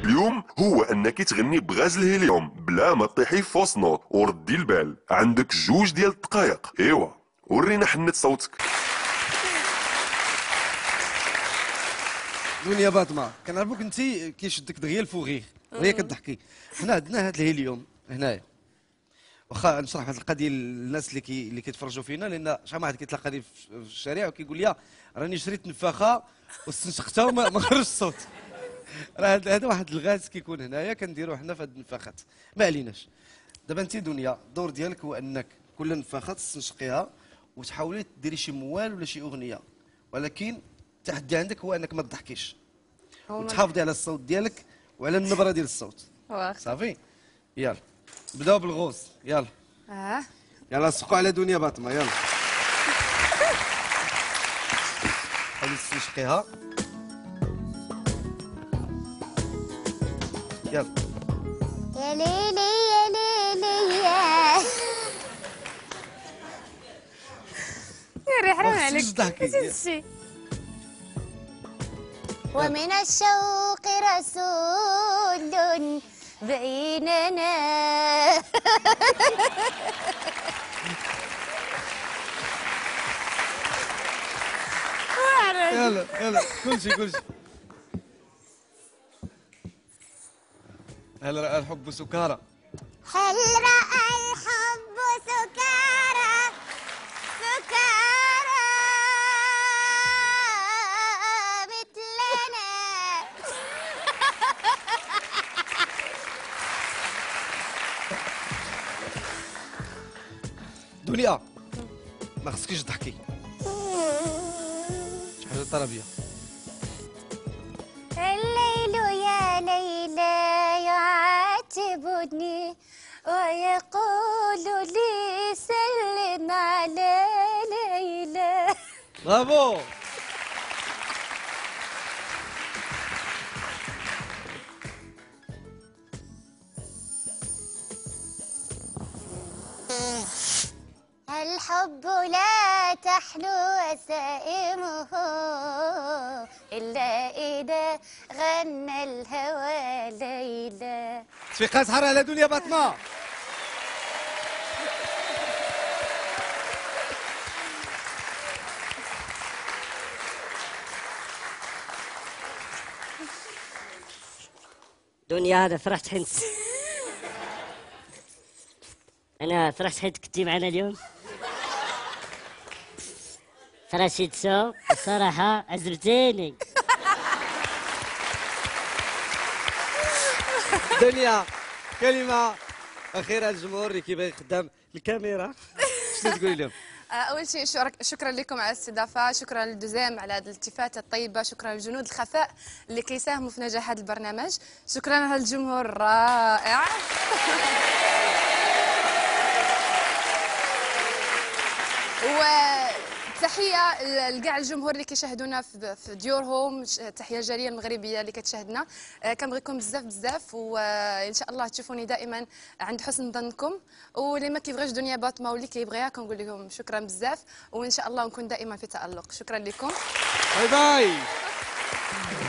اليوم هو انك تغني بغاز الهيليوم بلا ما تطيحي في وسط نوت وردي البال. عندك 2 ديال الدقائق. ايوا ورينا حنة صوتك. دنيا باطمه، كنعرفوك انت كيشدك دغيا الفوغيغ وهي كتضحكي. حنا عندنا هذا الهيليوم هنايا، واخا نشرح هذه القضيه للناس اللي كيتفرجوا فينا، لان شحال من واحد كيتلاقى لي في الشارع وكيقول لي راني شريت نفاخه واستنشقتها وما خرجش الصوت. راه هذا واحد الغاز كيكون هنايا كنديروه حنا في هذه النفاخات. ما عليناش. دابا انت دنيا الدور ديالك هو انك كل نفاخه تستنشقيها وتحاولي ديري شي موال ولا شي اغنيه، ولكن التحدي عندك هو انك ما تضحكيش وتحافظي على الصوت ديالك وعلى النبره ديال الصوت. صافي يلا بداو بالغوص. يلا يلا سقوا على دنيا باطمه. يلا حاولي تستنشقيها. يلا يا ليلي يا ليلي يا يا حرام عليك تضحكي. ومن الشوق رسول بيننا. يلا يلا كلشي. هل رأى الحب سكارى؟ هل رأى الحب سكارى سكارى مثلنا. دنيا ما خصكيش تضحكي. شي حاجه طربيه. الليل يا ليلى يعاتبني ويقول لي سلم على ليلى. برافو. الحب لا تحلو وسائمه إلا إذا غنى الهوى ليلى. تفيقها سحر على دنيا باطمه. دنيا هذا فرحت حنت. أنا فرحت حيت كنتي معنا اليوم. فراشيد شو الصراحة عزبتيني. دنيا كلمة أخيرة للجمهور اللي كيبغي قدام الكاميرا، شنو تقولي لهم؟ اول شيء شكرا لكم على الاستضافه، شكرا للدوزام على هذه الالتفاته الطيبه، شكرا لجنود الخفاء اللي كيساهموا في نجاح هذا البرنامج، شكرا على الجمهور الرائع. وتحيه لكاع الجمهور اللي كيشاهدونا في ديورهم، تحيه الجاليه المغربيه اللي كتشاهدنا. كنبغيكم بزاف وان شاء الله تشوفوني دائما عند حسن ظنكم، واللي ما كيبغيش دنيا باطمه واللي كيبغيها كنقول لهم شكرا بزاف، وان شاء الله نكون دائما في تالق. شكرا لكم. باي باي.